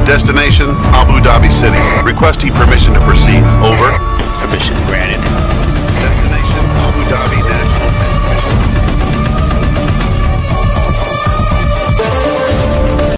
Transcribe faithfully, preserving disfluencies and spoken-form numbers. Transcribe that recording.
Destination, Abu Dhabi City. Requesting permission to proceed. Over. Permission granted.